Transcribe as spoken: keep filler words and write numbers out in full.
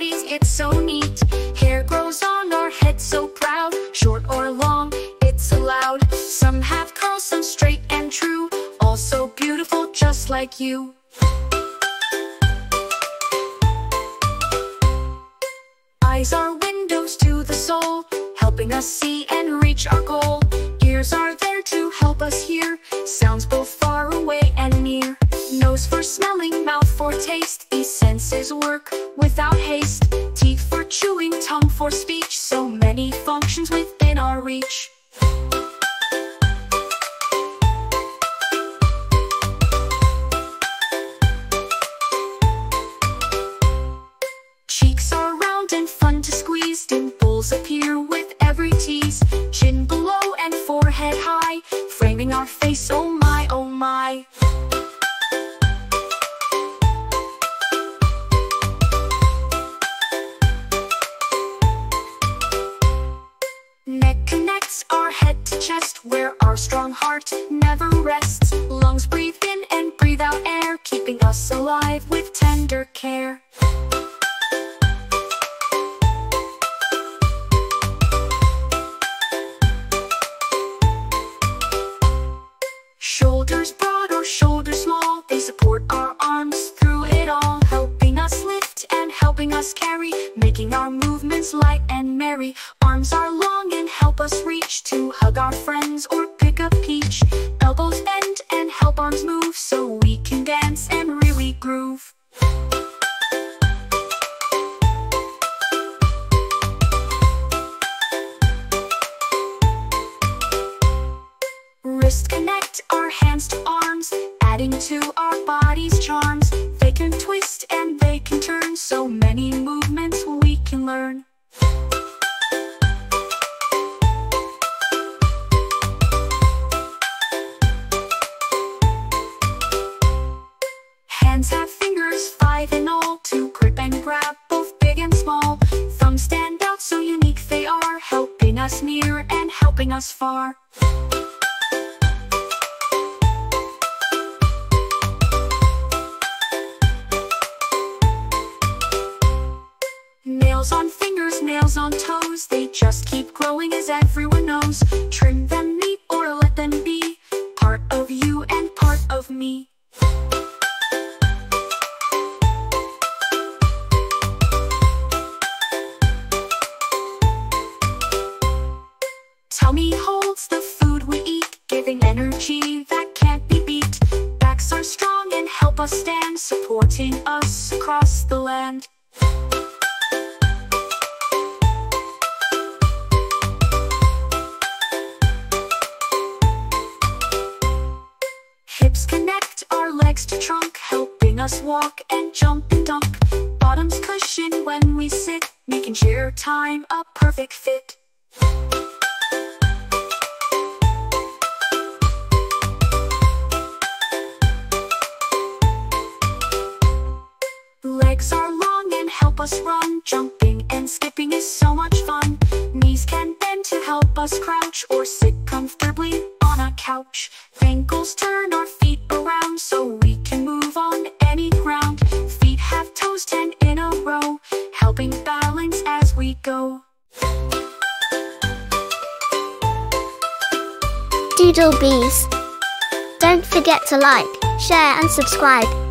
bodies, it's so neat. Hair grows on our heads, so proud. Short or long, it's allowed. Some have curls, some straight and true. All so beautiful, just like you. Eyes are windows to the soul, helping us see and reach our goal. Ears are there to help us hear sounds both far away and near. Nose for smelling, mouth for taste. These senses work without haste. Teeth for chewing, tongue for speech. So many functions within our reach. Cheeks are round and fun to squeeze. Dimples appear with every tease. Chin below and forehead high, framing our face, oh my, oh my. Neck connects our head to chest, where our strong heart never rests. Lungs breathe in and breathe out air, keeping us alive with tender care. Shoulders broad or shoulders small, they support our arms through it all, helping us lift and helping us carry, making our movements light and merry. Arms are long and help us reach to hug our friends or pick a peach. Elbows bend and help arms move, so we can dance and really groove. Wrists connect our hands to arms, adding to our body's charms. They can twist and they can turn, so many movements we can learn. Hands have fingers, five in all, to grip and grab both big and small. Thumbs stand out, so unique they are, helping us near and helping us far. Nails on fingers, nails on toes, they just keep growing as everyone knows. Trim them neat or let them be, part of you and part of me. Tummy holds the food we eat, giving energy that can't be beat. Backs are strong and help us stand, supporting us across the land. Hips connect our legs to trunk, helping us walk and jump and dunk. Bottoms cushion when we sit, making chair time a perfect fit. Legs are long and help us run, jumping and skipping is so much fun. Knees can bend to help us crouch or sit comfortably on a couch. Ankles turn our feet around, so we can move on any ground. Feet have toes ten in a row, helping balance as we go. Doodle bees. Don't forget to like, share and subscribe.